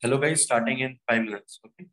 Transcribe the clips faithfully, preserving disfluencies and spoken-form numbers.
Hello guys, starting in five minutes. Okay.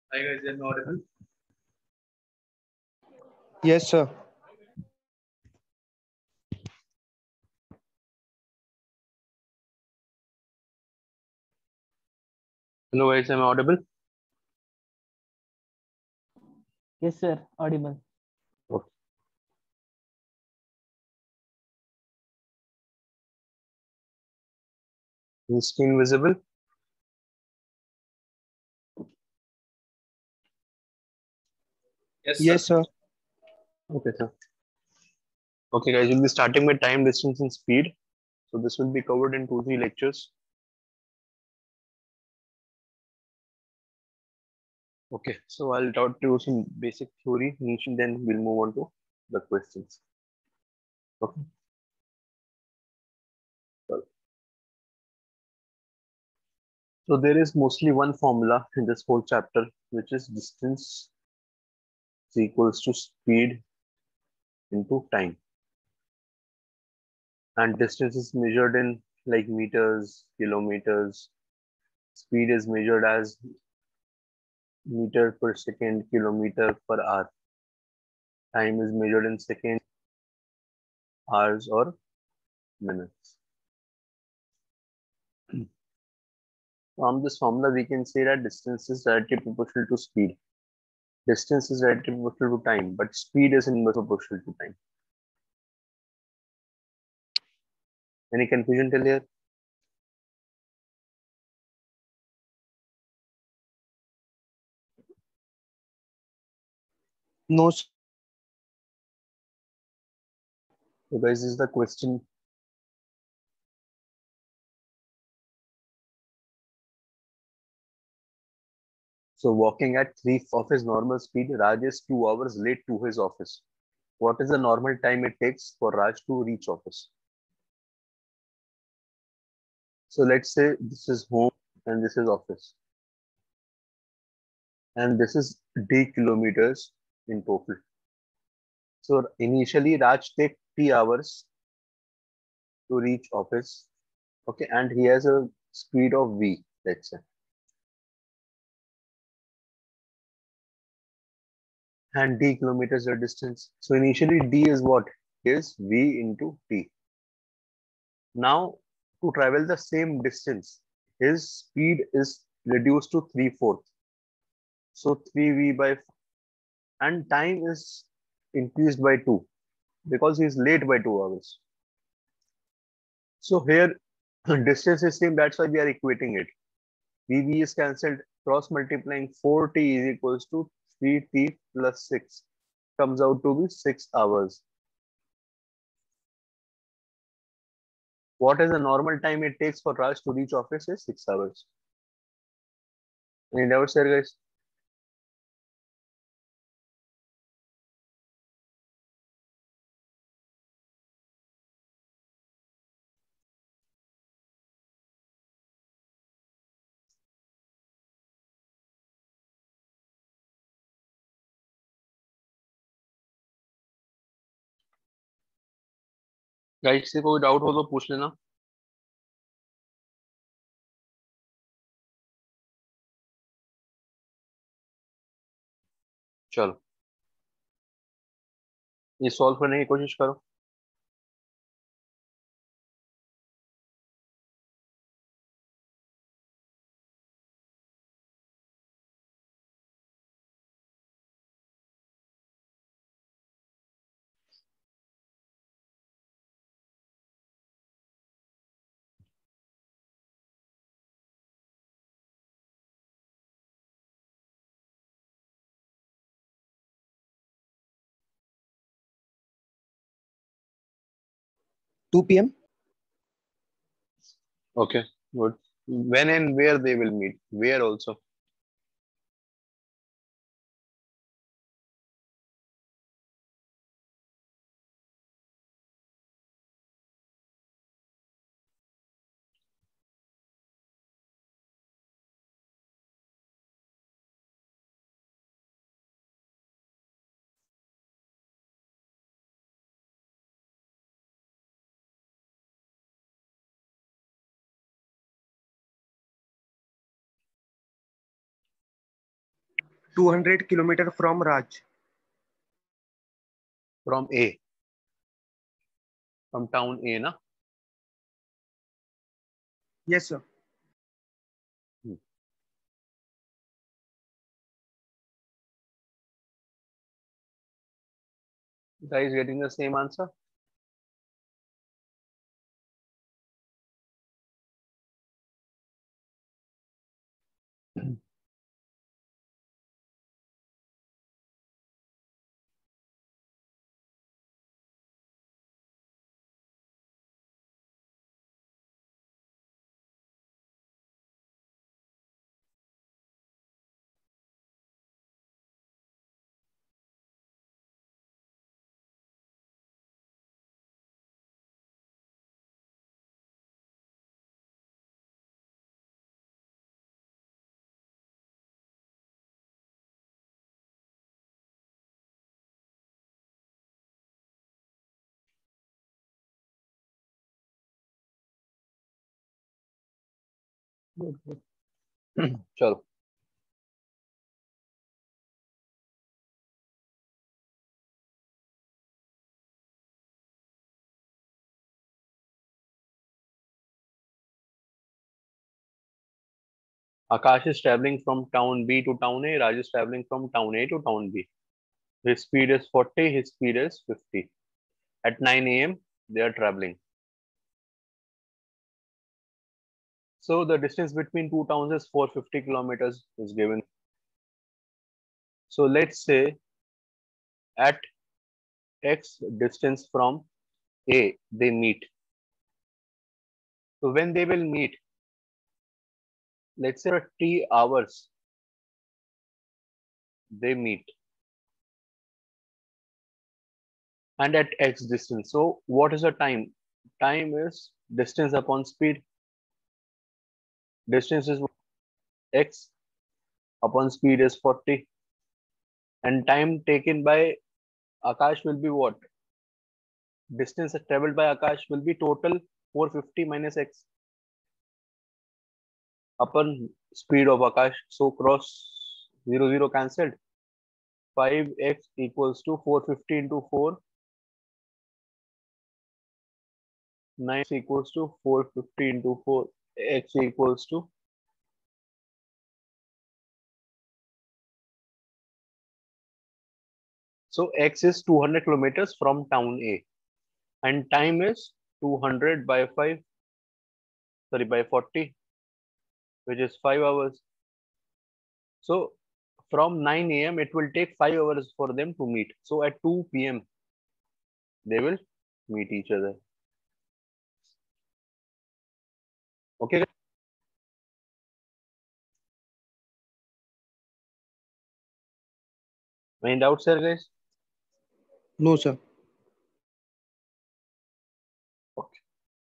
Hi guys, am I audible? Yes, sir. Hello guys, am I audible? Yes, sir. Audible. Okay. Is screen visible? Yes, Yes, sir. Okay, sir. Okay, guys, we'll be starting with time, distance, and speed. So this will be covered in two, three lectures. Okay, so I'll talk to you some basic theory, niche, and then we'll move on to the questions. Okay. So there is mostly one formula in this whole chapter, which is distance is equals to speed into time. And distance is measured in like meters, kilometers. Speed is measured as meter per second, kilometer per hour. Time is measured in seconds, hours, or minutes. From this formula, we can say that distance is directly proportional to speed. Distance is directly proportional to time, but speed is inversely proportional to time. Any confusion till here? No, sir. So guys, this is the question. So walking at three of his normal speed, Raj is two hours late to his office. What is the normal time it takes for Raj to reach office? So let's say this is home and this is office. And this is d kilometers in total. So initially Raj take three hours to reach office. Okay, and he has a speed of V, let's say. And d kilometers the distance. So initially d is what? Is V into t. Now to travel the same distance, his speed is reduced to three fourths. So three V by and time is increased by two because he is late by two hours. So here distance is same, that's why we are equating it. V V is cancelled, cross multiplying four t is equals to three t plus six, comes out to be six hours. What is the normal time it takes for Raj to reach office is six hours. Any doubts there, guys? Guys से कोई doubt हो तो पूछ लेना. चलो ये solve करने की कोशिश करो. two p m Okay, good. When and where they will meet? Where also? two hundred kilometer from Raj. From A. From town A, na? Yes, sir. Hmm. Guys getting the same answer? Good, good. Chalo. Akash is traveling from town B to town A. Raj is traveling from town A to town B. His speed is forty. His speed is fifty. At nine A M, they are traveling. So the distance between two towns is four hundred fifty kilometers is given. So let's say at X distance from A, they meet. So when they will meet, let's say for T hours, they meet. And at X distance. So what is the time? Time is distance upon speed. Distance is X upon speed is forty. And time taken by Akash will be what? Distance traveled by Akash will be total four hundred fifty minus X upon speed of Akash. So cross zero zero cancelled. five x equals to four hundred fifty into four. nine equals to four hundred fifty into four. X equals to so X is two hundred kilometers from town A and time is two hundred by five, sorry, by forty, which is five hours. So from nine A M, it will take five hours for them to meet. So at two P M, they will meet each other. Okay. Any doubts here, guys? No, sir. Okay.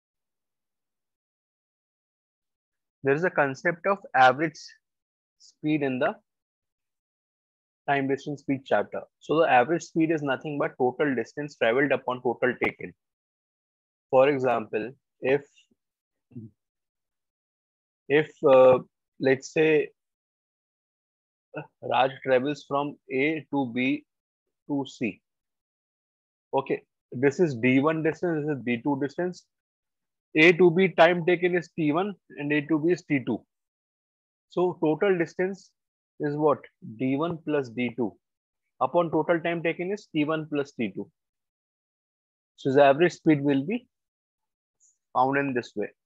There is a concept of average speed in the time distance speed chapter. So the average speed is nothing but total distance traveled upon total taken. For example, if if uh, let's say Raj travels from A to B to C. Okay, this is D one distance, this is D two distance. A to B time taken is T one and A to B is T two. So total distance is what? D one plus D two. Upon total time taken is T one plus T two. So the average speed will be found in this way.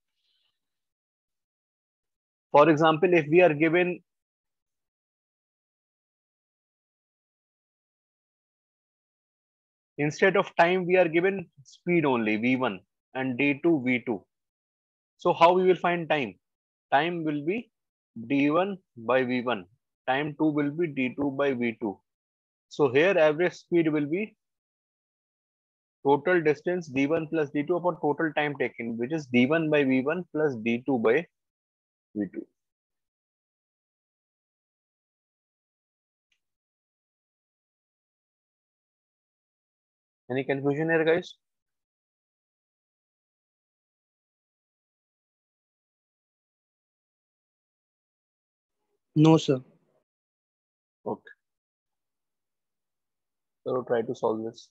For example, if we are given instead of time, we are given speed only V one and D two V two. So how we will find time? Time will be D one by V one. Time two will be D two by V two. So here average speed will be total distance D one plus D two upon total time taken, which is D one by V one plus D two by V two. Any confusion here, guys? No, sir. Okay. So try to solve this.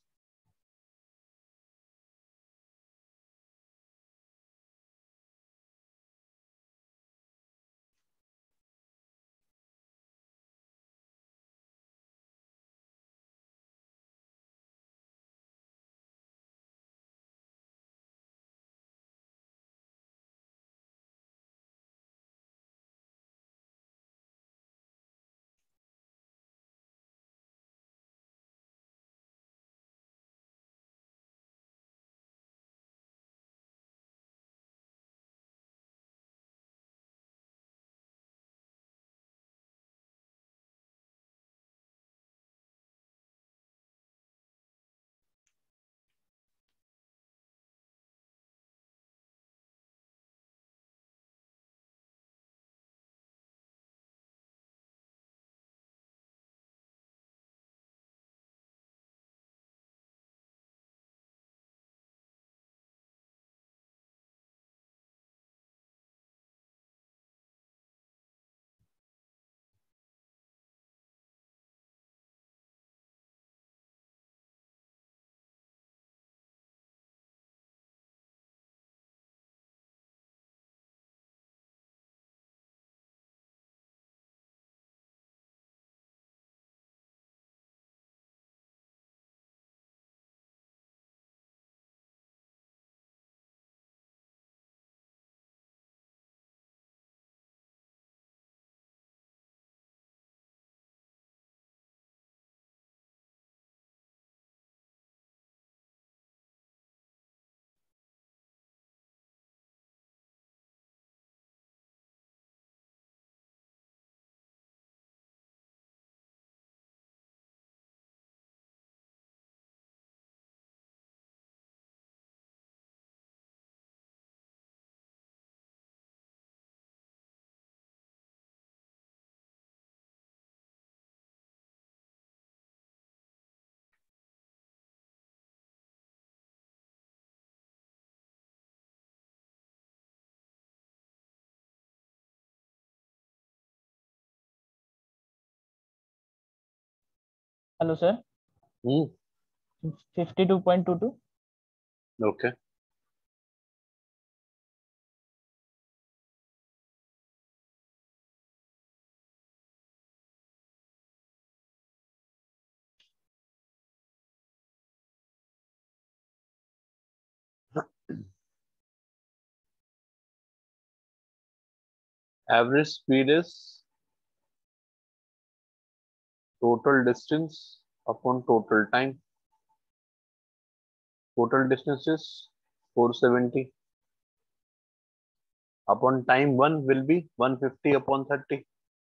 Hello, sir. Hmm. fifty-two point two two. Okay. Average speed is total distance upon total time. Total distance is four seventy. Upon time one will be one fifty upon thirty.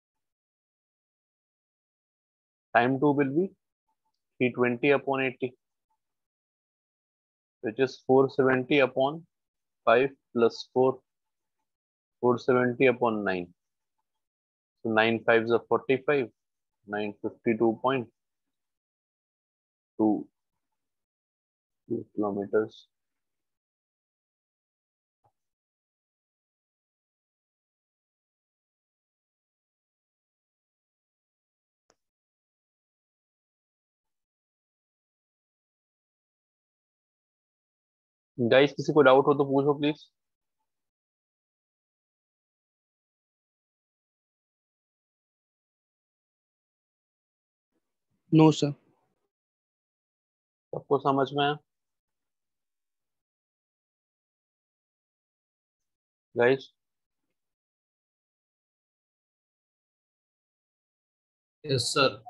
Time two will be three twenty upon eighty, which is four seventy upon five plus four, four seventy upon nine. So nine fives are forty-five, nine fifty-two point two kilometers. Guys किसी को doubt हो तो पूछो please. No, sir. सबको समझ में आया guys? Yes, sir.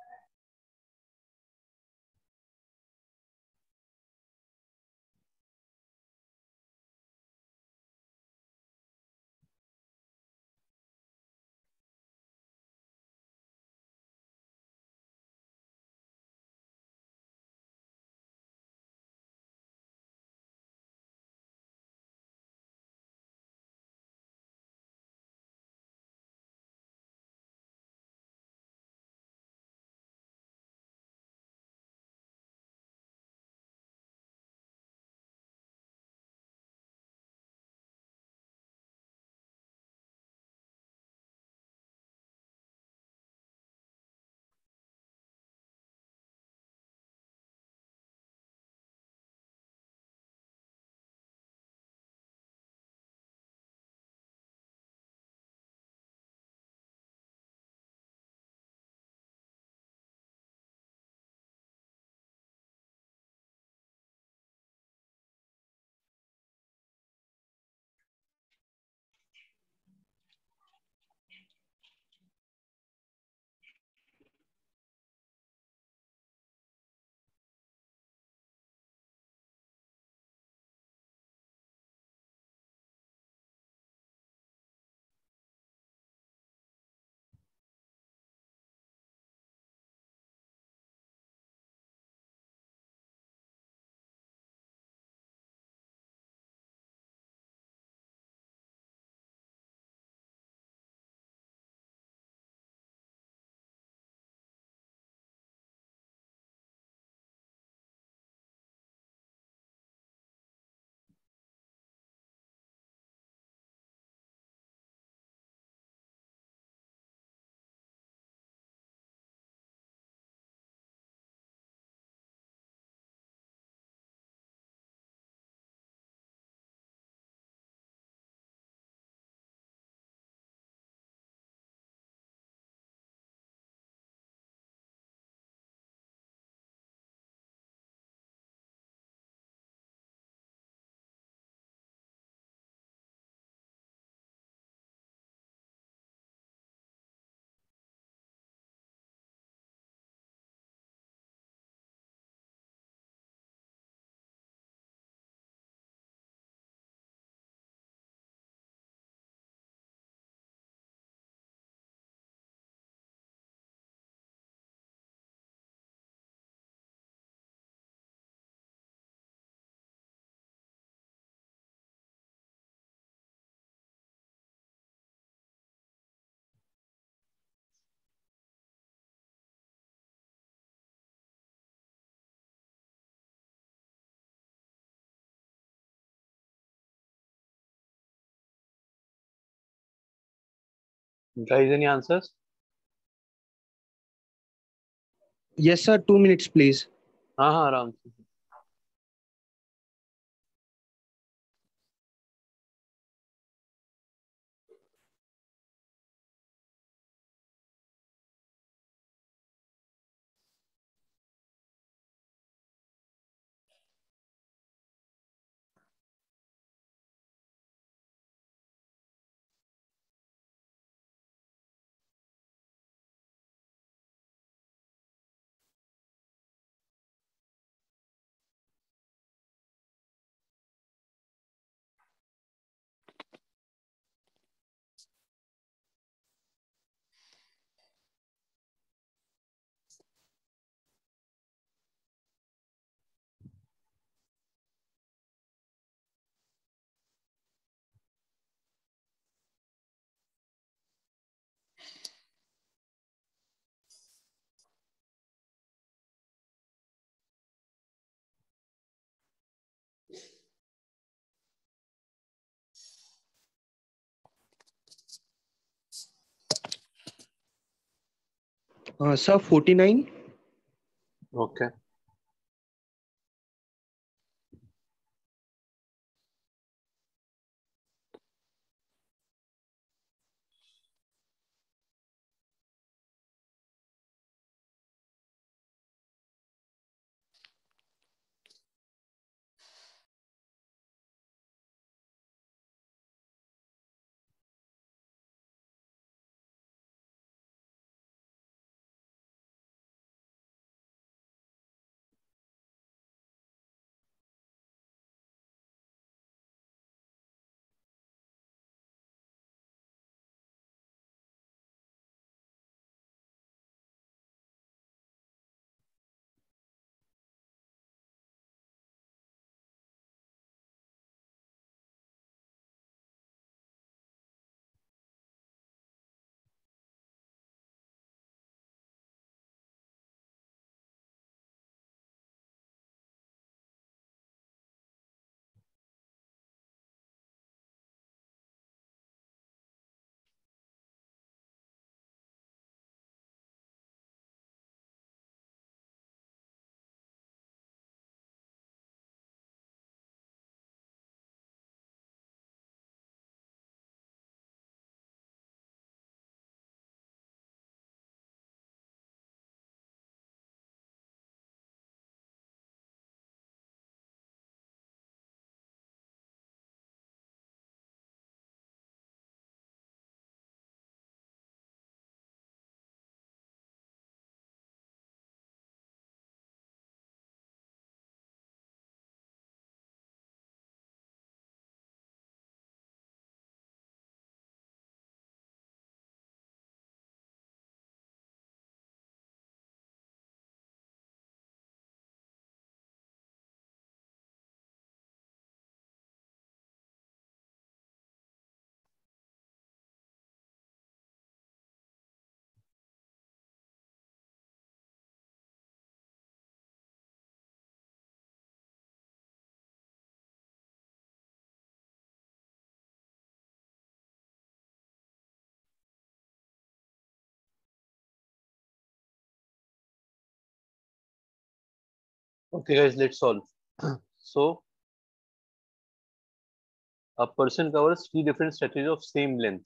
Guys, any answers? Yes, sir. Two minutes, please. हाँ हाँ आराम से. Uh, sir, forty-nine. Okay. Okay, guys, let's solve. So, a person covers three different stretches of same length.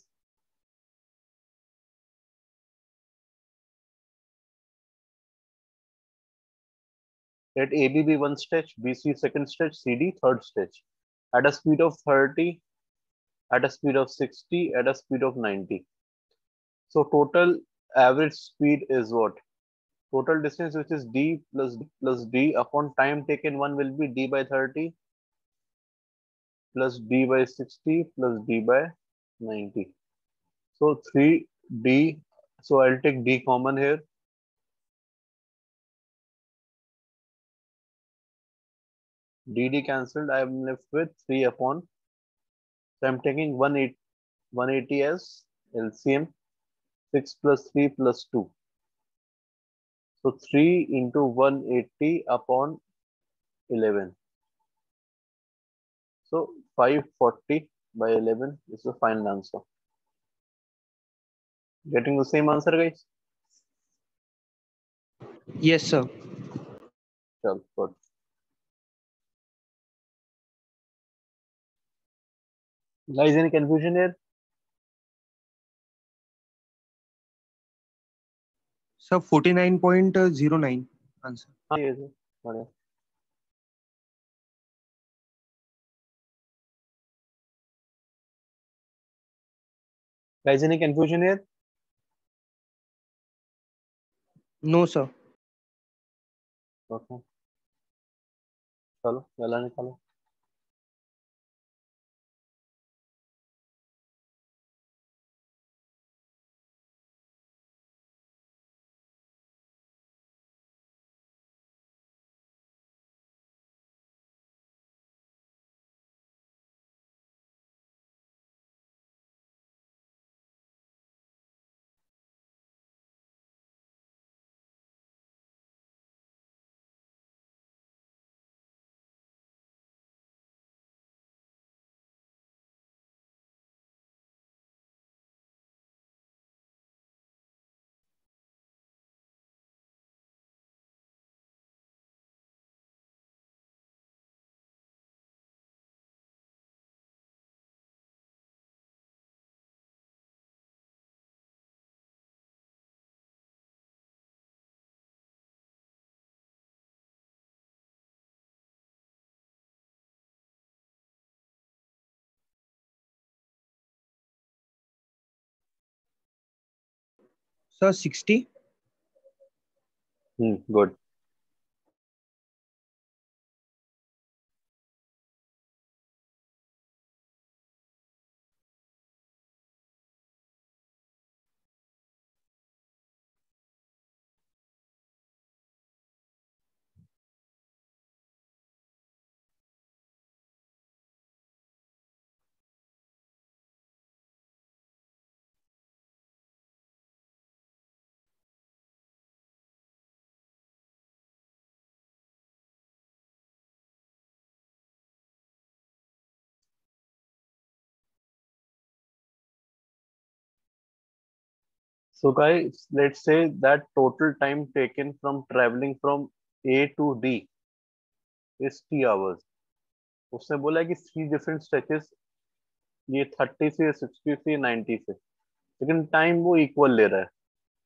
Let A B be one stretch, B C second stretch, C D third stretch. At a speed of thirty, at a speed of sixty, at a speed of ninety. So total average speed is what? Total distance, which is D plus D plus D upon time taken, one will be D by thirty plus D by sixty plus D by ninety. So three D. So I'll take D common here. D D cancelled. I am left with three upon. So I'm taking one eighty as L C M. six plus three plus two. So three into one eighty upon eleven. So five forty by eleven is the final answer. Getting the same answer, guys? Yes, sir. Sure, good. Guys, any confusion here? Sir, forty-nine point zero nine answer. हाँ ये है, बढ़िया. Guys, any confusion here? No, sir. Okay. चलो जला निकालो. Sir, sixty. Hmm, good. So guys, let's say that total time taken from traveling from A to D is T hours. उसने बोला है कि three different stretches, ये thirty से sixty से ninety से, लेकिन टाइम वो इक्वल ले रहा है.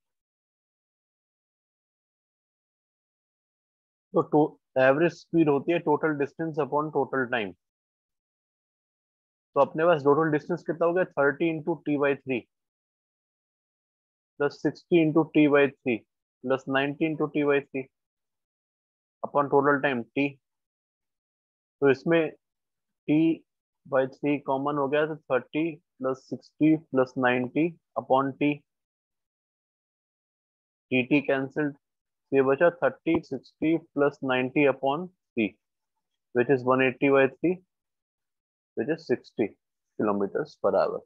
तो एवरेज स्पीड होती है total distance upon total time. तो अपने पास टोटल डिस्टेंस कितना हो गया? Thirty into T by three plus sixty into T by three plus ninety into T by three upon total time T. तो इसमें टी बाई थ्री कॉमन हो गया, तो thirty plus sixty plus ninety upon T. T T cancelled, ये बचा thirty sixty plus ninety upon three, which is one eighty by three, which is sixty kilometers per hour.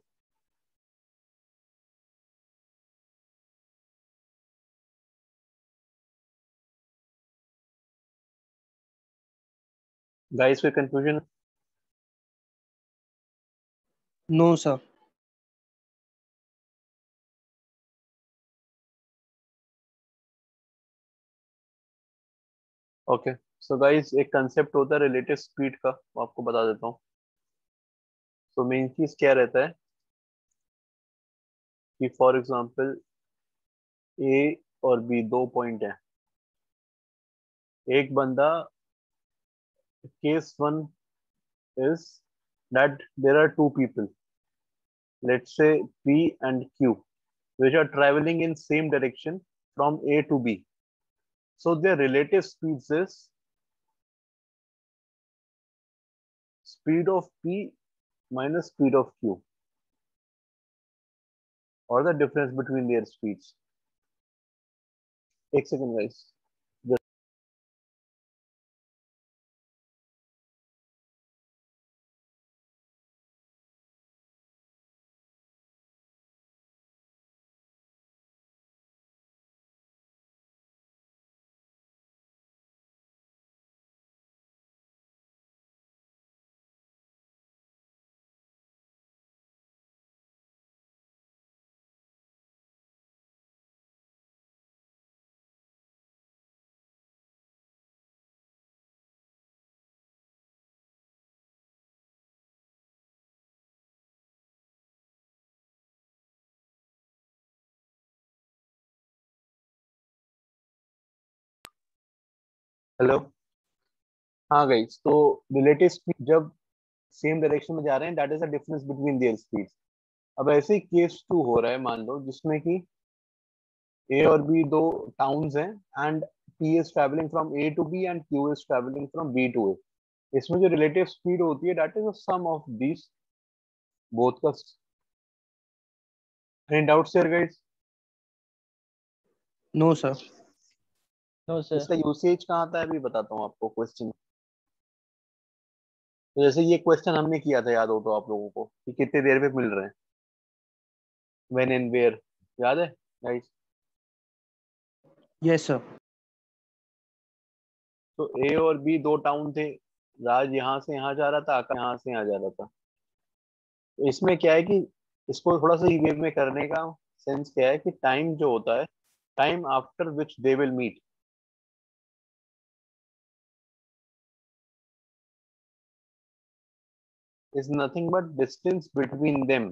Guys कोई confusion? No, sir. Okay, so guys एक concept होता है relative speed का, वो आपको बता देता हूँ. तो मेन चीज क्या रहता है कि फॉर एग्जांपल ए और बी दो पॉइंट है. एक बंदा, case one is that there are two people, let's say P and Q, which are traveling in same direction from A to B. So their relative speeds is speed of P minus speed of Q, or the difference between their speeds. एक second guys. हेलो। हाँ guys, तो relative speed जब same direction में जा रहे हैं, that is the difference between their speeds. अब ऐसे ही केस टू हो रहा है, मान लो, जिसमें कि ए और बी दो टाउन्स हैं, and P is traveling from A to B and Q is traveling from B to A. इसमें जो रिलेटिव स्पीड होती है, that is the sum of these both का। Any doubts here guys? No sir. No sir. इसका usage कहाँ आता है अभी बताता हूँ आपको क्वेश्चन। तो जैसे ये क्वेश्चन हमने किया था, याद हो तो आप लोगों को, कि कितने देर में मिल रहे हैं, व्हेन एंड वेयर, याद है गाइस? Yes sir. तो ए और बी दो टाउन थे। राज यहाँ से यहाँ जा रहा था, आकाश यहाँ से यहाँ जा रहा था। तो इसमें क्या है कि इसको थोड़ा सा वे में करने का सेंस क्या है कि टाइम जो होता है, time after which they will meet, is nothing but distance between them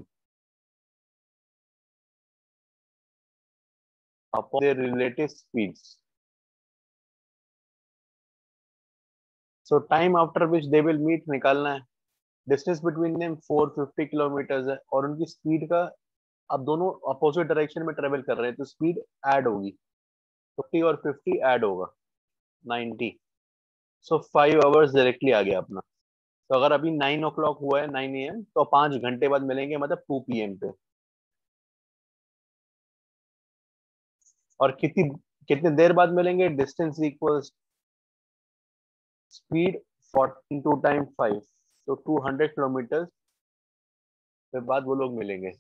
upon their relative speeds. So time after which they will meet निकालना है। Distance between them four fifty kilometer है, और उनकी स्पीड का, अब दोनों अपोजिट डायरेक्शन में travel कर रहे हैं, तो स्पीड ऐड होगी। फिफ्टी और फिफ्टी ऐड होगा, ninety. So five hours directly आ गया अपना। तो अगर अभी नाइन ओ क्लॉक हुआ है, नाइन ए एम, तो पांच घंटे बाद मिलेंगे, मतलब टू पी एम पे। और कितनी कितने देर बाद मिलेंगे? Distance equals speed, fourteen to time five, तो टू हंड्रेड किलोमीटर के बाद वो लोग मिलेंगे।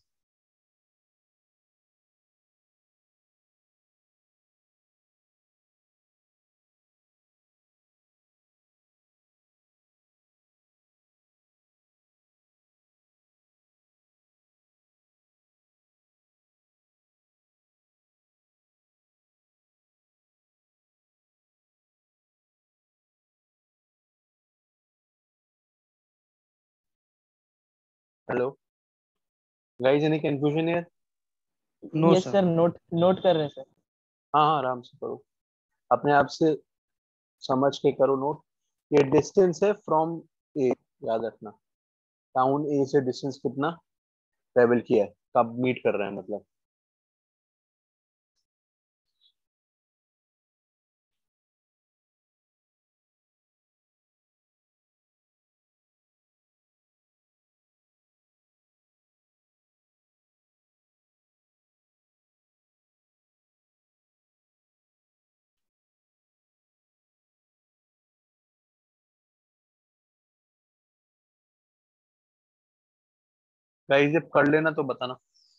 हेलो गाइस, एनी कंफ्यूजन है? No yes sir. Sir, note note कर रहे हैं सर। हाँ हाँ, आराम से करो, अपने आप से समझ के करो नोट। ये डिस्टेंस है फ्रॉम ए, याद रखना। टाउन ए से डिस्टेंस कितना ट्रेवल किया है, कब मीट कर रहे हैं मतलब। गाइस जब कर लेना तो बताना।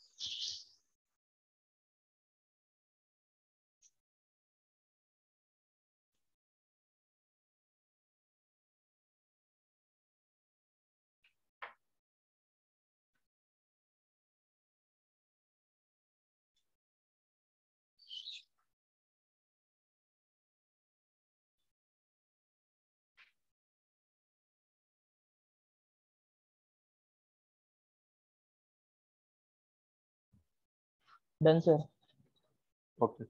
Done sir. Okay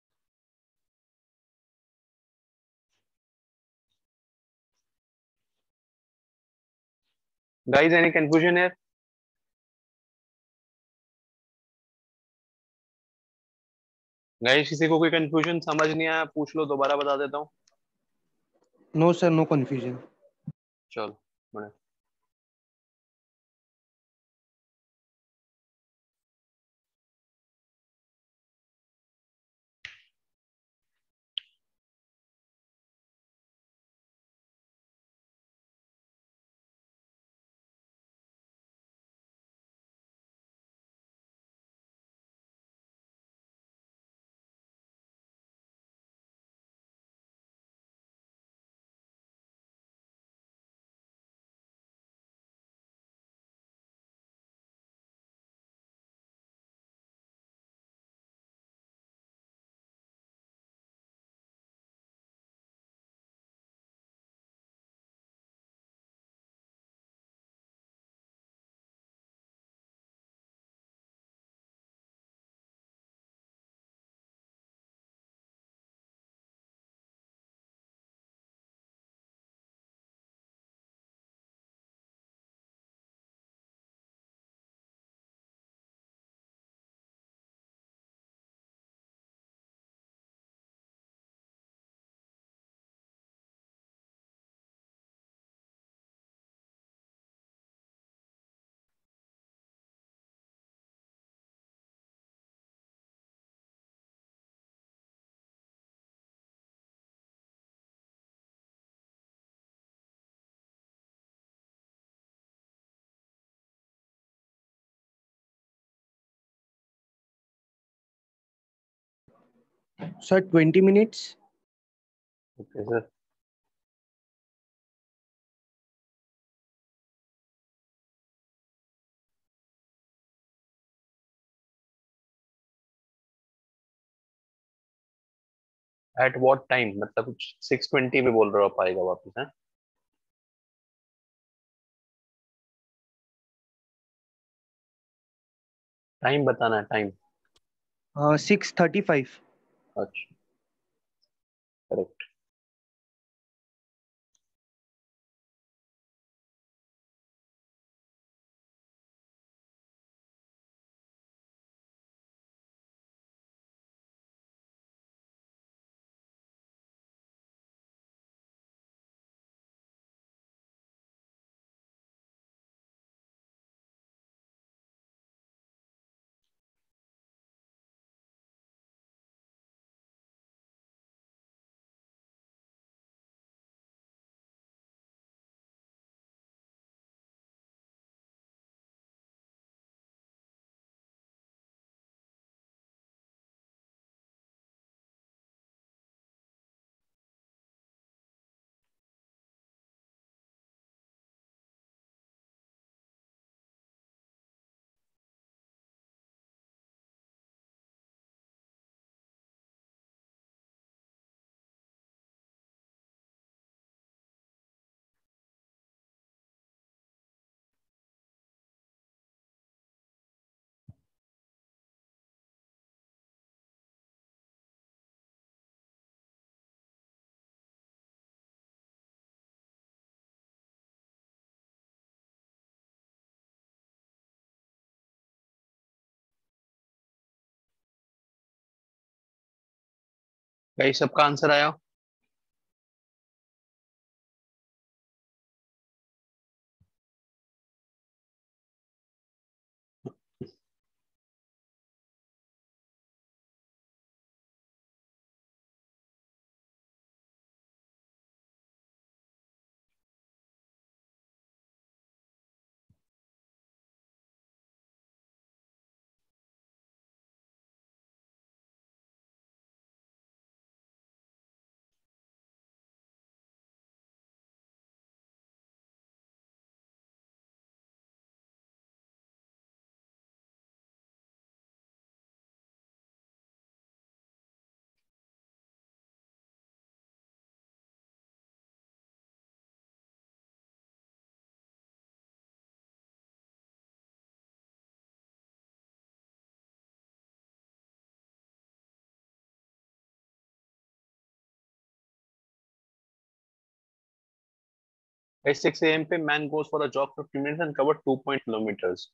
guys, any confusion है? गाइस किसी को कोई कंफ्यूजन समझ नहीं आया, पूछ लो, दोबारा बता देता हूँ। No sir, no confusion. चलो बढ़िया। Sir, twenty minutes. Okay, sir. At what time? मतलब कुछ सिक्स ट्वेंटी पे बोल रहे हो आप आएगा वापस है? टाइम बताना है टाइम. Uh, six thirty-five. अच्छा, करेक्ट. गाइस सबका आंसर आया? गाइस सिक्स ए एम पे man goes for a jog fifteen minutes and cover two point kilometers.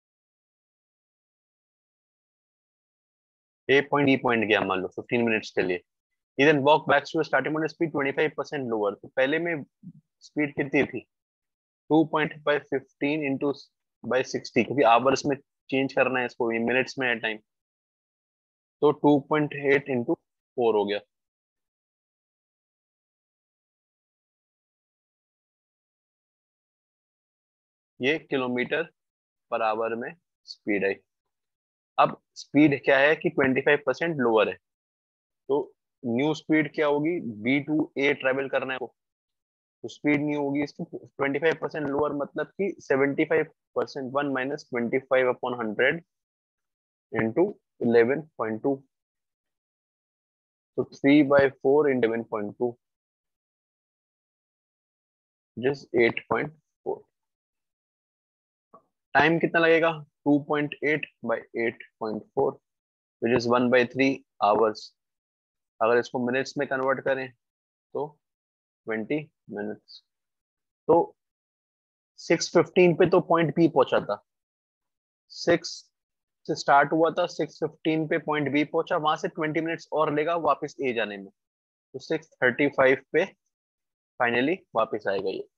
A point E point गया मान लो फिफ्टीन मिनट्स के लिए. He then walk back to starting point speed twenty-five percent lower. तो पहले में speed कितनी थी? Two point by fifteen into by sixty, क्योंकि आवर्स में चेंज करना है इसको, मिनट्स में है टाइम. तो two point eight into four हो गया. ये किलोमीटर पर आवर में स्पीड है. अब स्पीड क्या है कि ट्वेंटी फाइव परसेंट लोअर है, तो न्यू स्पीड क्या होगी? बी टू ए ट्रेवल करना है को, तो स्पीड न्यू होगी इसकी ट्वेंटी फाइव परसेंट लोअर, मतलब कि seventy five percent. One minus twenty five upon hundred into eleven point two, तो three by four in eleven point two जिस एट पॉइंट फोर. टाइम कितना लगेगा? Two point eight by eight point four which is one by three hours. अगर इसको minutes में convert करें तो twenty minutes. तो सिक्स फिफ्टीन पे तो पॉइंट बी पहुंचा था, सिक्स से स्टार्ट हुआ था, सिक्स फिफ्टीन पे पॉइंट बी पहुंचा, वहां से ट्वेंटी मिनट्स और लेगा वापस ए जाने में, तो सिक्स थर्टी फाइव पे फाइनली वापस आएगा ये.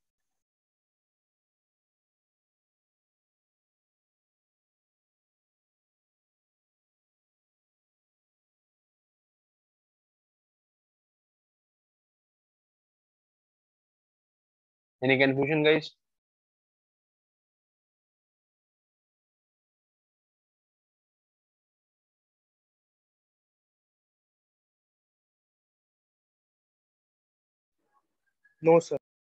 Any confusion guys? No, sir.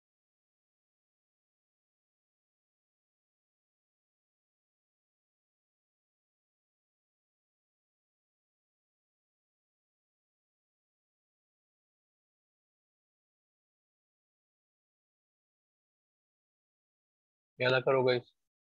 क्या करो guys?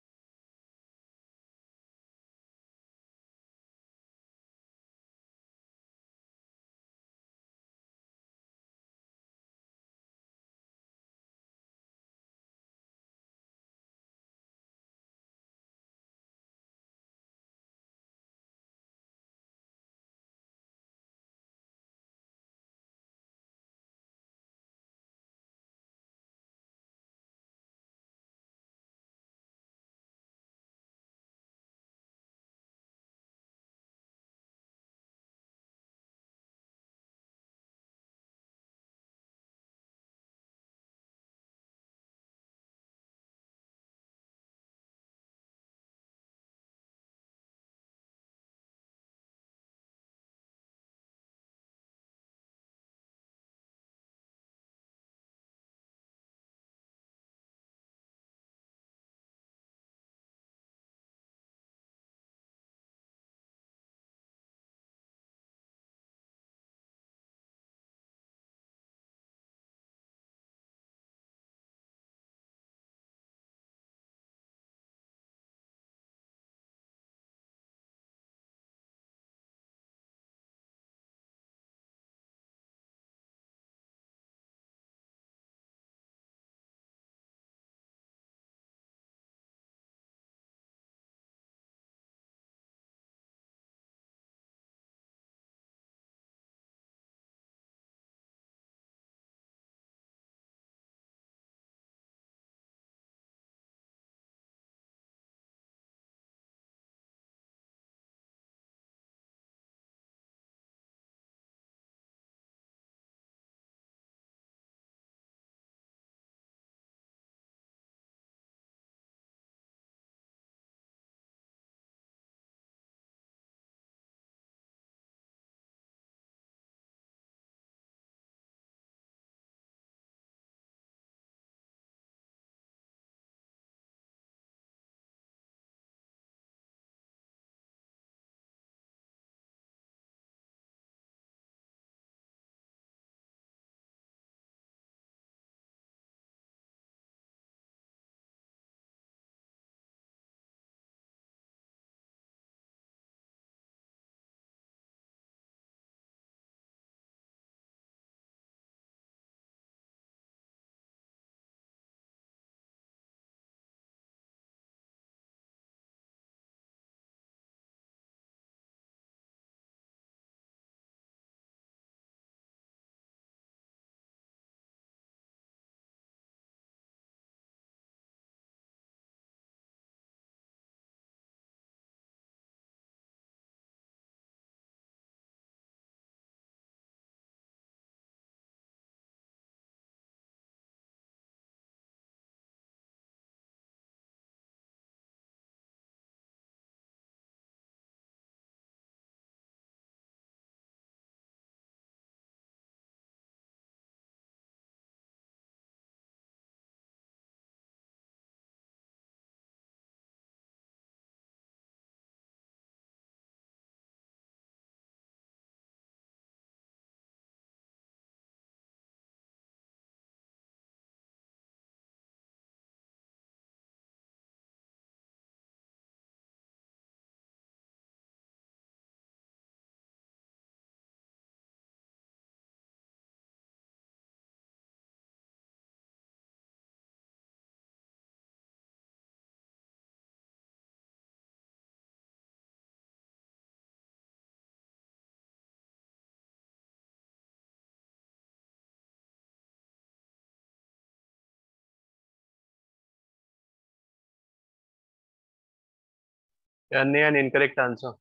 An an incorrect answer.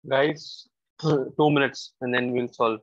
Guys, two minutes and then we'll solve.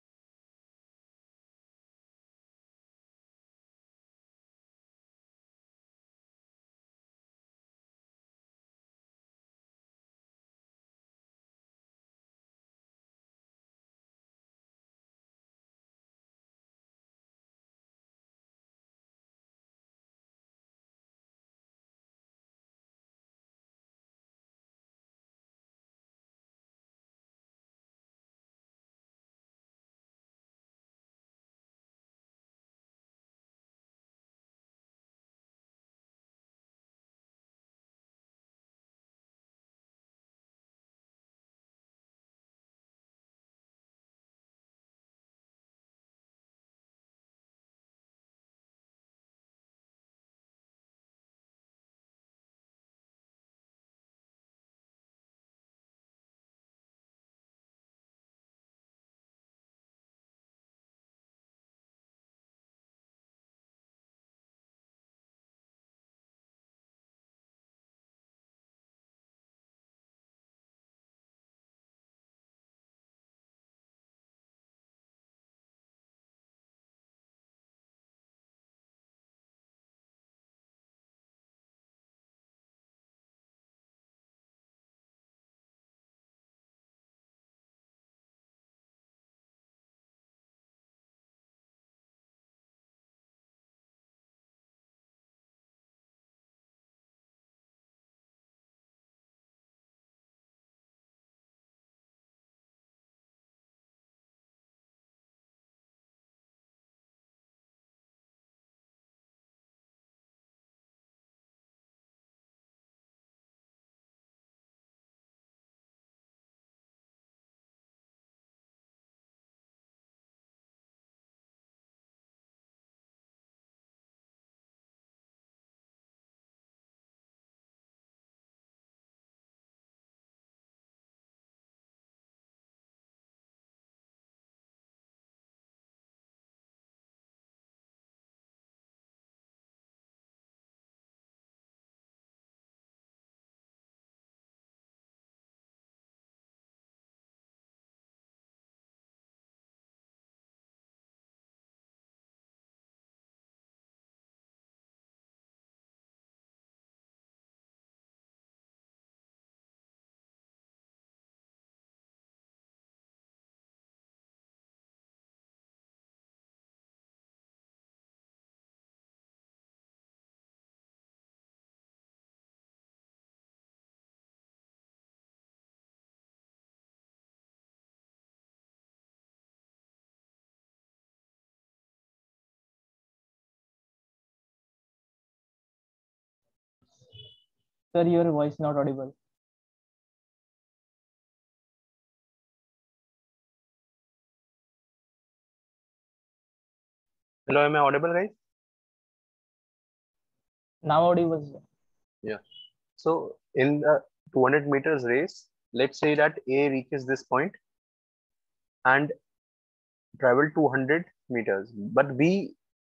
Sir, your voice not audible. Hello, am I audible, guys? Now audible, sir. Yeah. So in the two hundred meters race, let's say that A reaches this point and travel two hundred meters, but B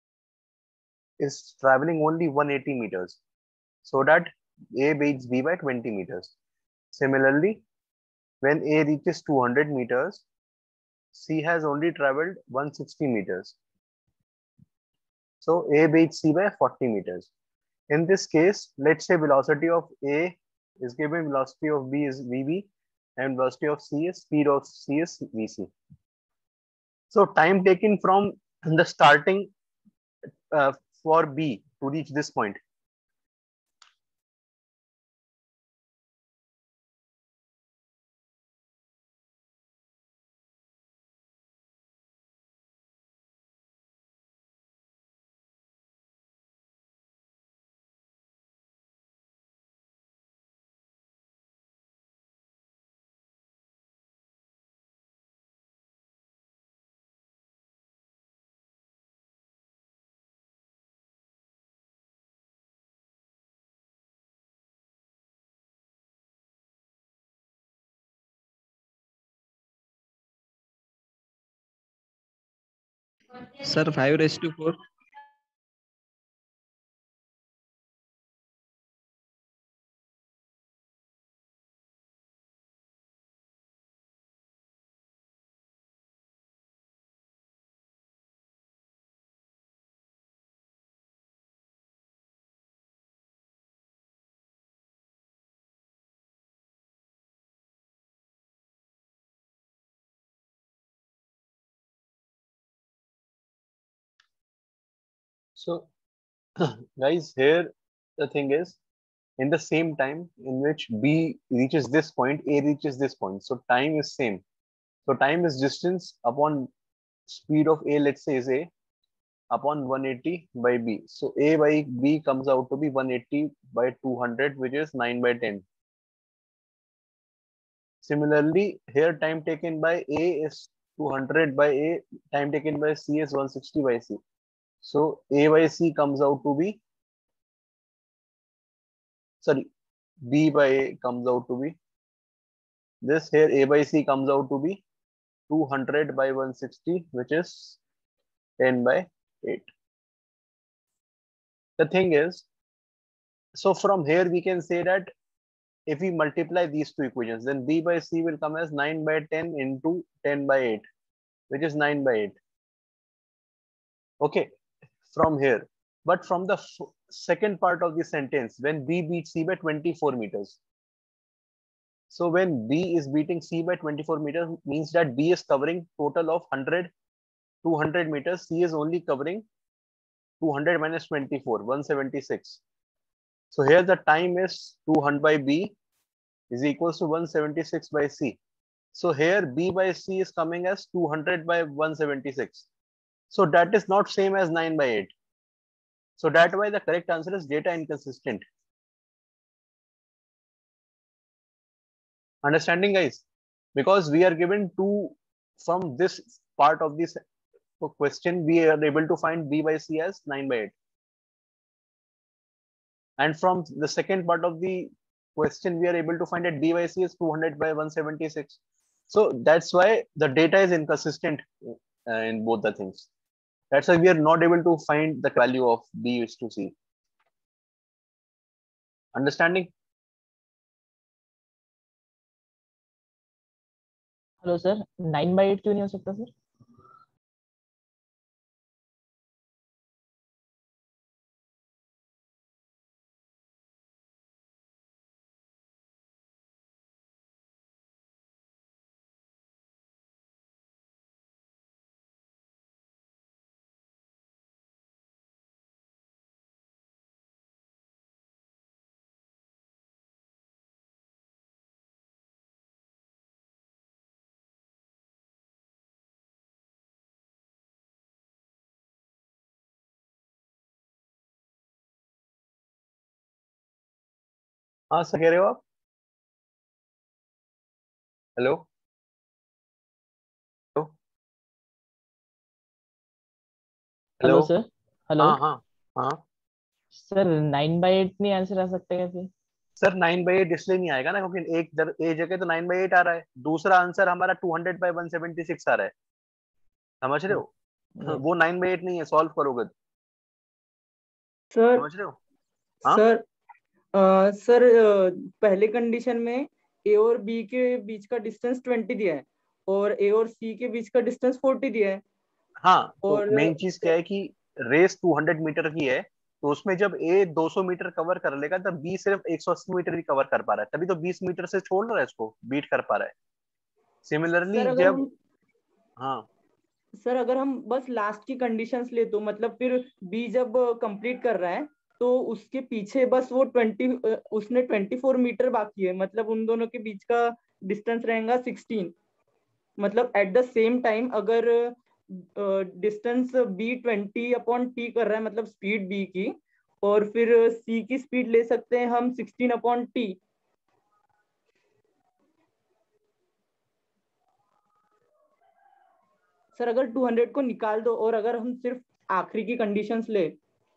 is traveling only one hundred eighty meters, so that A beats B by twenty meters. Similarly, when A reaches two hundred meters, C has only traveled one hundred sixty meters. So A beats C by forty meters. In this case, let's say velocity of A is given, velocity of B is V B, and velocity of C is, speed of C is V C. So time taken from the starting uh, for B to reach this point. Sir, five raised to four. So, guys, here the thing is, in the same time in which B reaches this point, A reaches this point. So time is same. So time is distance upon speed of A, let's say is A, upon one eighty by B. So A by B comes out to be one eighty by two hundred, which is nine by ten. Similarly, here time taken by A is two hundred by A, time taken by C is one sixty by C. So A by C comes out to be, sorry, B by A comes out to be, this here A by C comes out to be two hundred by one sixty, which is ten by eight. The thing is, so from here we can say that if we multiply these two equations, then B by C will come as nine by ten into ten by eight, which is nine by eight. Okay, from here. But from the second part of the sentence, when B beats C by twenty-four meters. So when B is beating C by twenty-four meters, means that B is covering total of one hundred, two hundred meters. C is only covering two hundred minus twenty-four, one seventy-six. So here the time is two hundred by B is equals to one seventy-six by C. So here B by C is coming as two hundred by one seventy-six. So that is not same as nine by eight. So that's why the correct answer is data inconsistent. Understanding, guys? Because we are given two from this part of this question, we are able to find B by C as nine by eight. And from the second part of the question, we are able to find that B by C is two hundred by one seventy-six. So that's why the data is inconsistent uh, in both the things. That's why we are not able to find the value of B is to C. Understanding? Hello sir, nine by eight क्यों नहीं हो सकता sir? हाँ sir, कह रहे हो आप? Hello hello sir, hello हाँ हाँ हाँ सर, नाइन बाई एट नहीं आंसर आ सकता क्या फिर? सर, नाइन बाई एट इसलिए नहीं आएगा ना क्योंकि एक जर, एक जगह तो नाइन बाई एट आ रहा है, दूसरा आंसर हमारा two hundred by one seventy six आ रहा है। समझ रहे हो? Yes. वो नाइन बाई एट नहीं है, सॉल्व करोगे। सर समझ रहे हो? हाँ? सर अ, सर अ, पहले कंडीशन में ए और बी के बीच का डिस्टेंस ट्वेंटी दिया है और ए और सी के बीच का डिस्टेंस फोर्टी दिया है। हाँ, तो और मेन चीज क्या है कि रेस टू हंड्रेड मीटर की है, तो उसमें जब ए दो सौ मीटर कवर कर लेगा तब बी सिर्फ एक सौ अस्सी मीटर ही कवर कर पा रहा है, तभी तो बीस मीटर से छोड़ रहा है, इसको बीट कर पा रहा है। सिमिलरली सर अगर जब हम हाँ सर अगर हम बस लास्ट की कंडीशंस ले तो मतलब फिर बी जब कंप्लीट कर रहा है तो उसके पीछे बस वो ट्वेंटी उसने ट्वेंटी फोर मीटर बाकी है, मतलब उन दोनों के बीच का डिस्टेंस रहेगा सिक्सटीन। मतलब एट द सेम टाइम अगर distance B twenty upon T कर रहा है, मतलब स्पीड बी की, और फिर सी की स्पीड ले सकते हैं हम सिक्सटीन अपॉन टी। सर अगर टू हंड्रेड को निकाल दो और अगर हम सिर्फ आखिरी की कंडीशंस ले,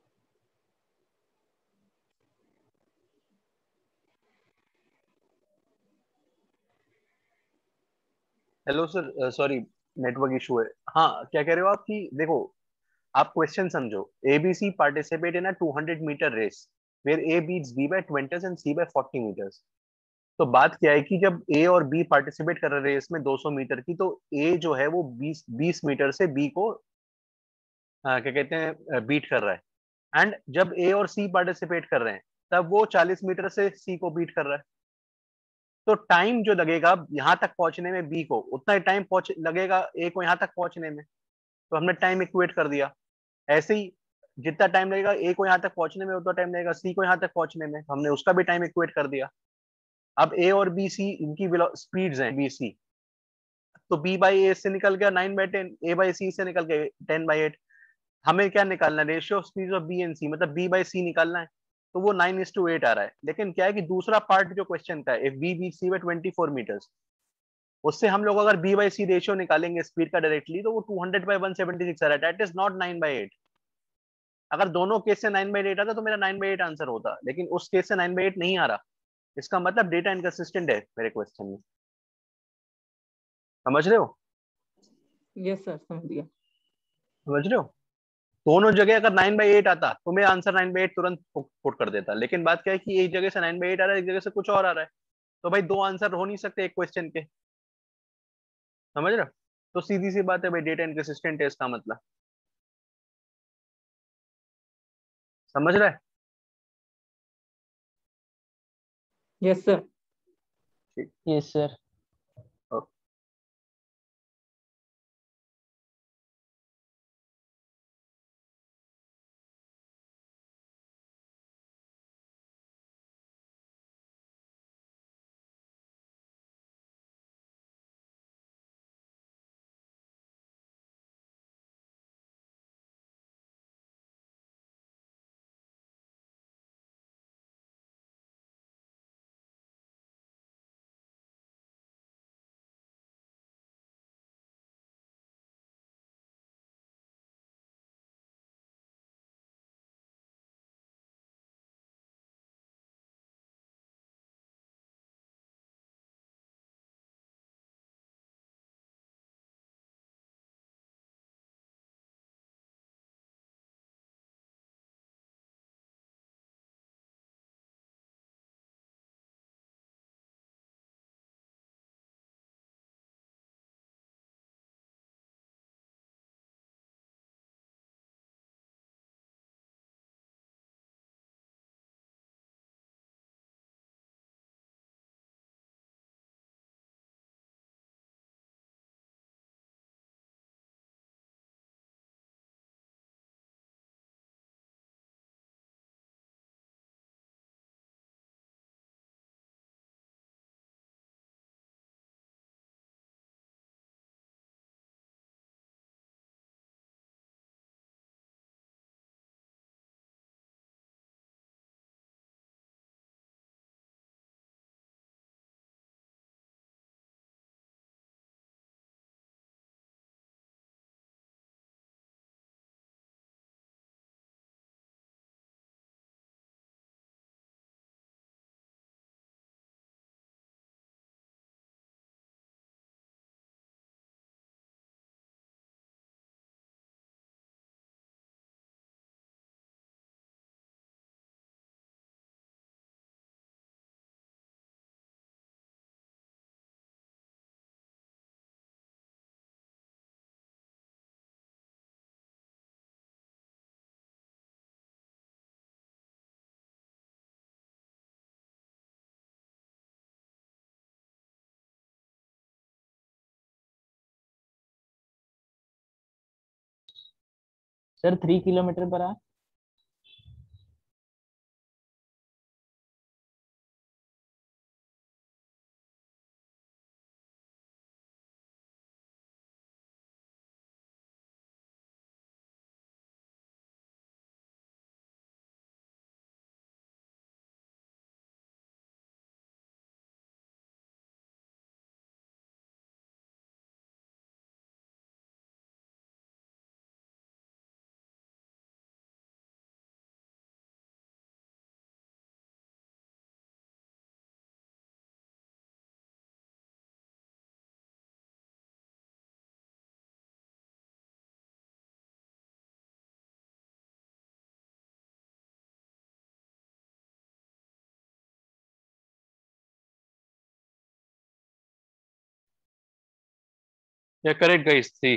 hello sir, sorry network issue है। हाँ, क्या कह रहे हो आप कि देखो, आप क्वेश्चन समझो, ABC participate in a two hundred meter race where A beats B by twenty and C by forty meters. तो बात क्या है कि जब ए और बी पार्टिसिपेट कर रहे हैं रेस में दो सौ मीटर की, तो ए जो है वो बीस बीस मीटर से बी को आ, क्या कहते हैं बीट कर रहा है, एंड जब ए और सी पार्टिसिपेट कर रहे हैं तब वो चालीस मीटर से सी को बीट कर रहा है। तो टाइम जो लगेगा यहाँ तक पहुंचने में बी को, उतना ही टाइम पहुंच लगेगा ए को यहाँ तक पहुंचने में। तो हमने टाइम इक्वेट कर दिया। ऐसे ही जितना टाइम लगेगा ए को यहाँ तक पहुंचने में उतना टाइम लगेगा सी को यहाँ तक पहुंचने में, हमने उसका भी टाइम इक्वेट कर दिया। अब ए और बी सी इनकी स्पीड्स हैं, बी सी, तो बी बाई ए से निकल गया nine by ten, A by C से निकल गया टेन बाई एट। हमें क्या निकालना है, ratio of speed of B and C, मतलब बी बाई सी निकालना है, तो वो नाइन इज टू एट आ रहा है। लेकिन क्या है कि दूसरा पार्ट जो क्वेश्चन का है, if B B C by twenty four meters, उससे हम लोग अगर बी बाई सी रेशियो निकालेंगे स्पीड का डायरेक्टली, तो वो two hundred by one seventy six आ रहा है, that is not nine by eight. अगर दोनों केस से नाइन बाई एट आता तो मेरा नाइन बाई एट आंसर होता, लेकिन उस केस से नाइन बाई एट नहीं आ रहा। इसका मतलब डेटा इनकंसिस्टेंट है मेरे क्वेश्चन में, समझ रहे हो? यस सर, समझ गया। समझ रहे हो? दोनों जगह अगर नाइन बाई एट आता तो मेरा आंसर नाइन बाई एट तुरंत पुट कर देता, लेकिन बात क्या है कि एक जगह से नाइन बाई एट आ रहा है, एक जगह से कुछ और आ रहा है, तो भाई दो आंसर हो नहीं सकते एक क्वेश्चन के, समझ रहे हो? तो सीधी सी बात है भाई, डेटा इनकंसिस्टेंट है इसका मतलब, समझ रहा है? Yes sir. Yes sir. Sir three kilometer per hour. या correct guys, three.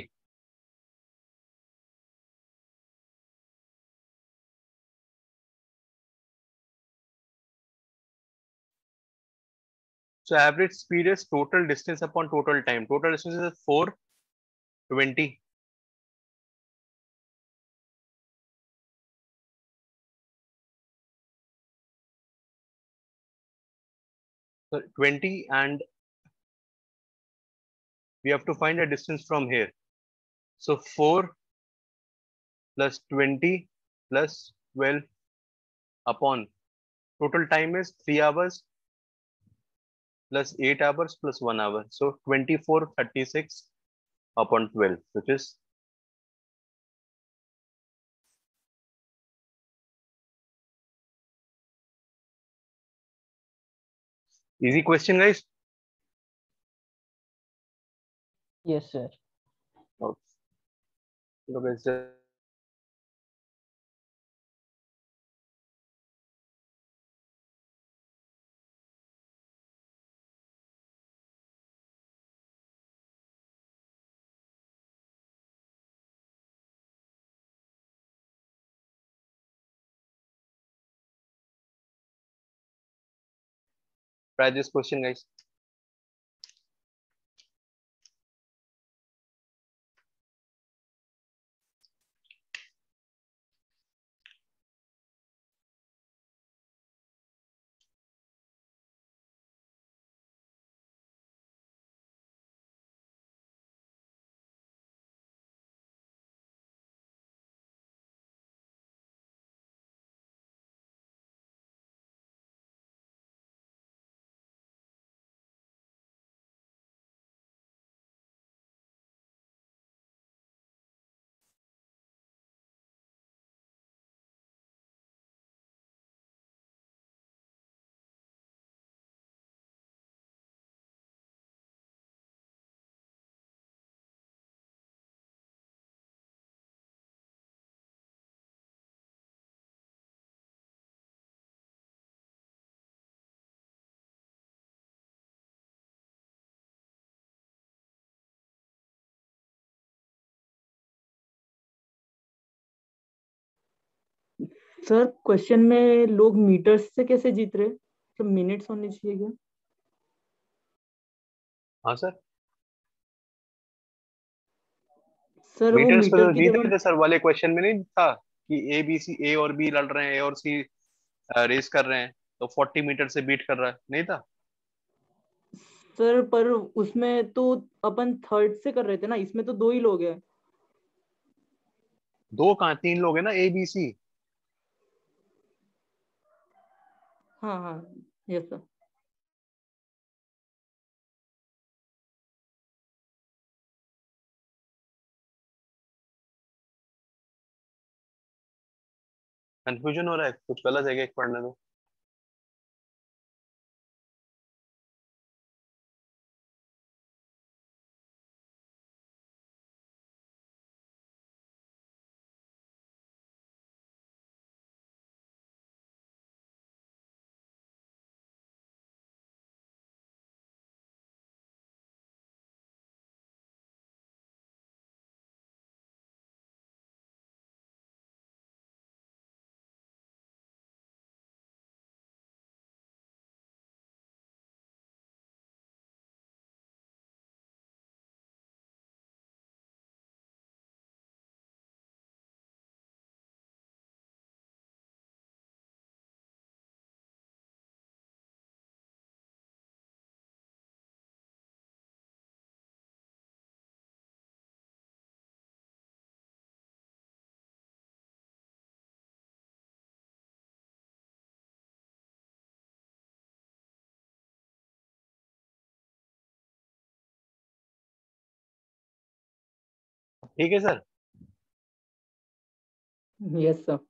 So average speed is total distance upon total time. Total distance is four twenty. So twenty, and we have to find a distance from here. So four plus twenty plus twelve upon total time is three hours plus eight hours plus one hour. So twenty-four thirty-six upon twelve, which is easy question, guys. Yes, sir. Okay. So guys, just try this question, guys. Sir question में लोग metres से कैसे जीत रहे, तो minutes होने चाहिए क्या? हाँ सर, सर वो मीटर्स पे मीटर तो की जीत जगह रहे थे सर, वाले क्वेश्चन में नहीं था कि ए बी सी, ए और बी लड़ रहे हैं, ए और सी रेस कर रहे हैं, तो फोर्टी मीटर से बीट कर रहा है, नहीं था? सर पर उसमें तो अपन थर्ड से कर रहे थे ना, इसमें तो दो ही लोग हैं। दो कहाँ, तीन लोग हैं ना, ए बी सी। हाँ हाँ, यस सर। कंफ्यूजन हो रहा है, कुछ गलत है क्या एक पढ़ने में? ठीक है sir. Yes sir.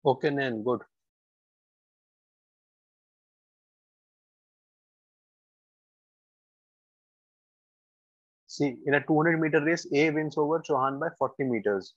Okay, Nan, good. See, in a two hundred meter race, A wins over Chauhan by forty meters.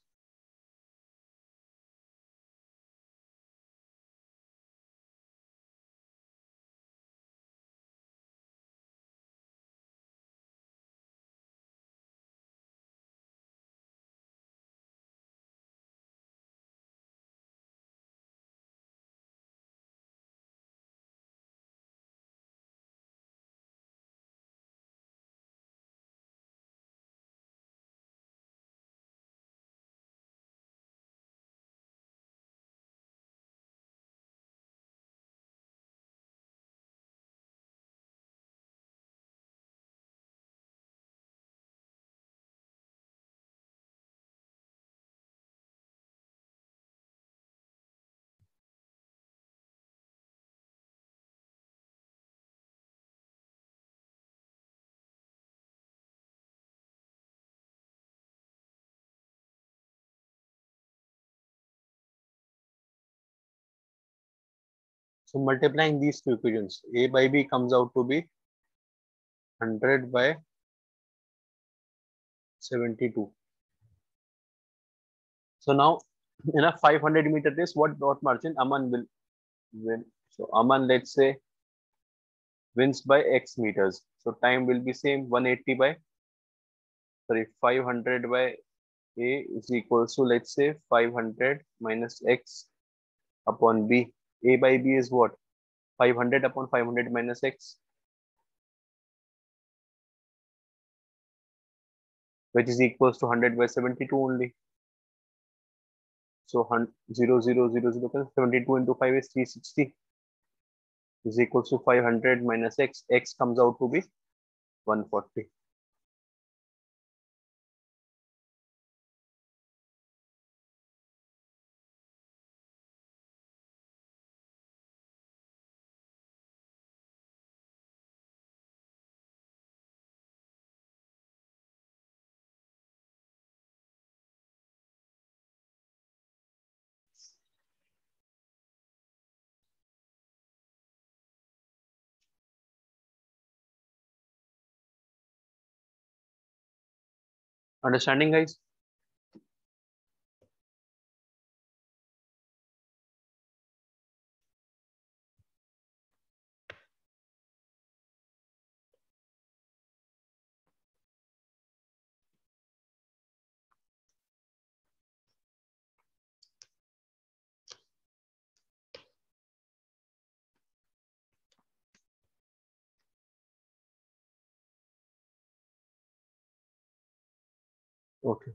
So multiplying these two equations, A by B comes out to be one hundred by seventy-two. So now in a five hundred meter race, what dot margin Aman will win? So Aman, let's say, wins by X meters. So time will be same, one eighty by, sorry, five hundred by A is equals to, let's say, five hundred minus X upon B. A by B is what? five hundred upon five hundred minus X, which is equals to one hundred by seventy-two only. So zero, zero, zero, zero, seventy-two into five is three sixty, is equals to five hundred minus X. X comes out to be one forty. Understanding, guys? Okay.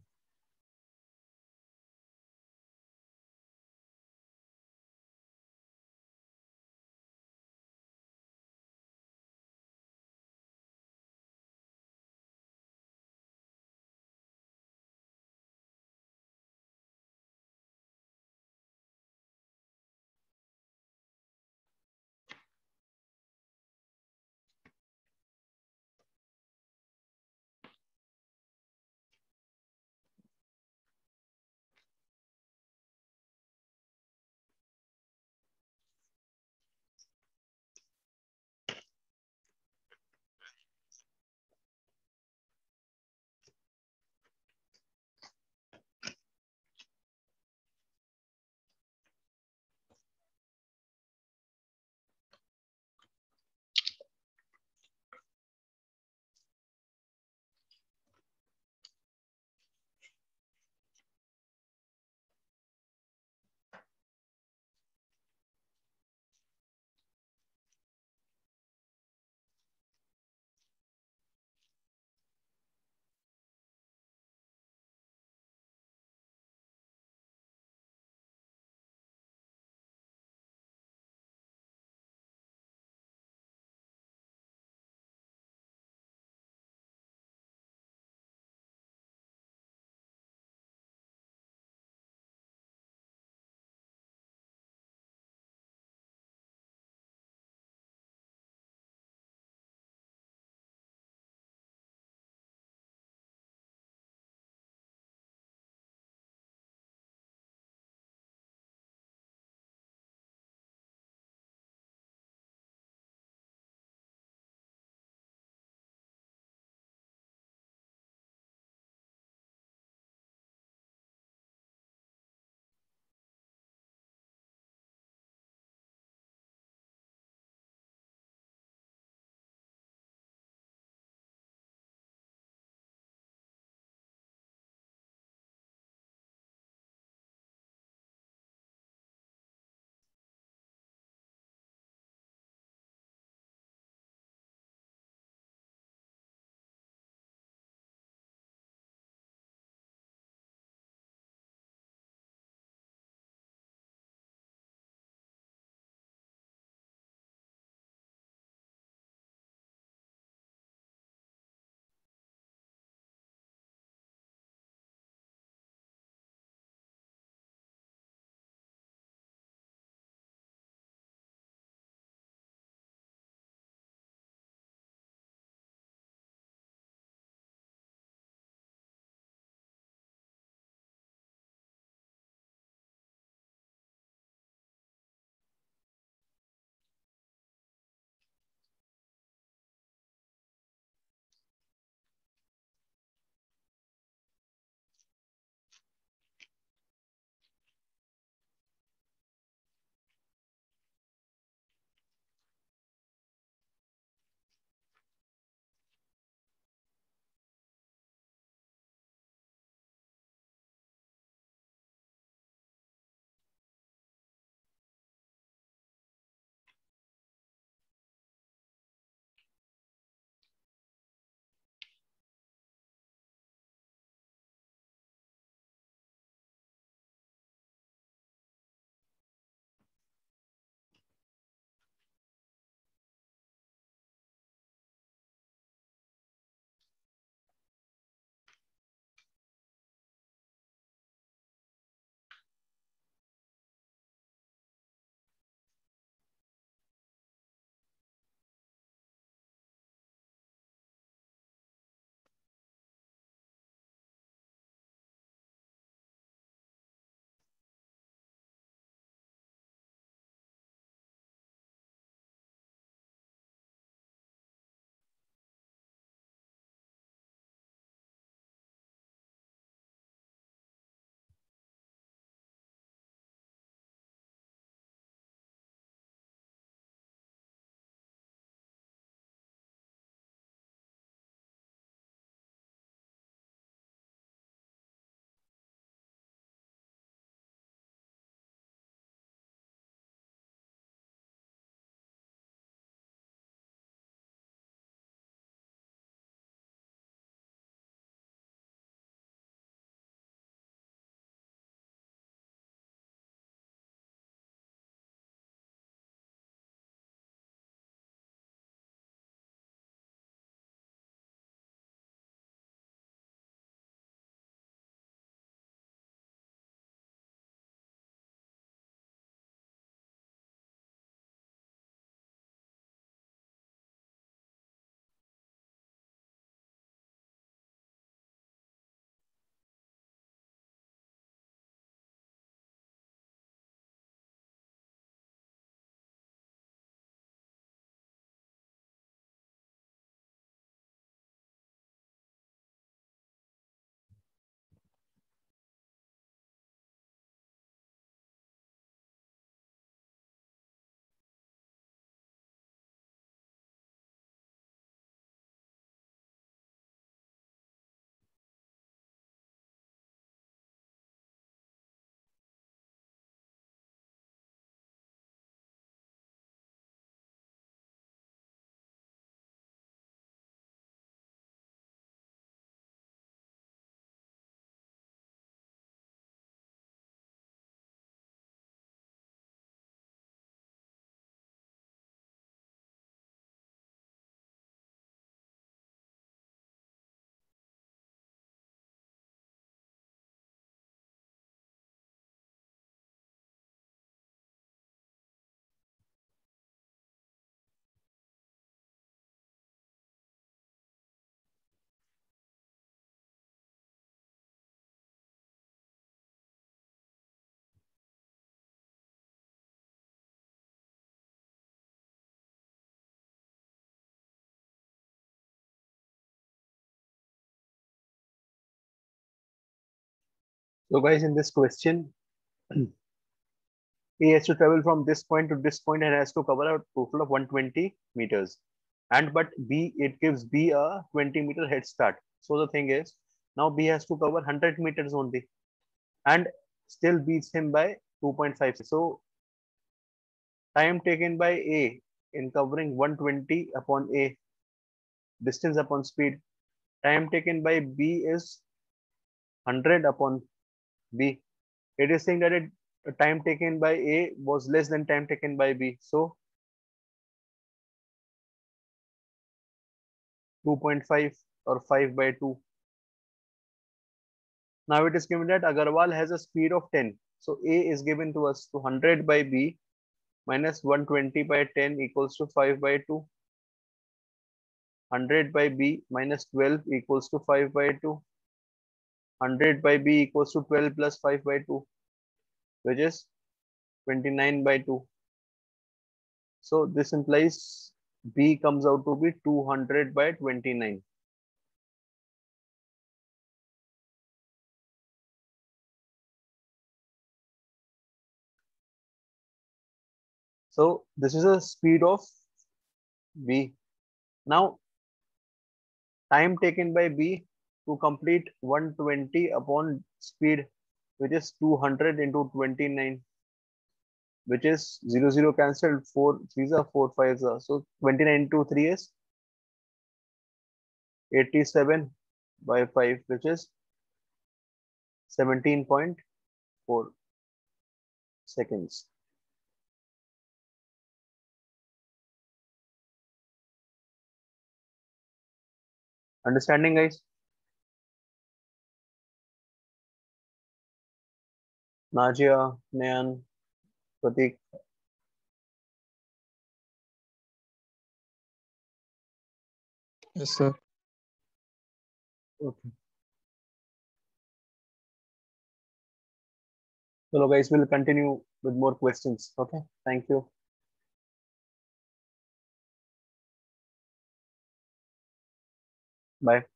So guys, in this question, he has to travel from this point to this point and has to cover a total of one hundred twenty meters. And but B, it gives B a twenty meter head start. So the thing is, now B has to cover one hundred meters only and still beats him by two point five. So time taken by A in covering one hundred twenty upon A, distance upon speed, time taken by B is one hundred upon B. It is saying that it time taken by A was less than time taken by B. So two point five or five by two. Now it is given that Agarwal has a speed of ten. So A is given to us to one hundred by B minus one hundred twenty by ten equals to five by two. one hundred by B minus twelve equals to five by two. one hundred by B equals to twelve plus five by two, which is twenty-nine by two. So this implies B comes out to be two hundred by twenty-nine. So this is a speed of B. Now time taken by B to complete one hundred twenty upon speed, which is two hundred into twenty-nine, which is zero zero cancelled, four threes are four fives are. So twenty-nine into three is eighty-seven by five, which is seventeen point four seconds. Understanding, guys? Najia, Nayan, Pratik. Yes, sir. Okay. So guys, we'll continue with more questions. Okay. Thank you. Bye.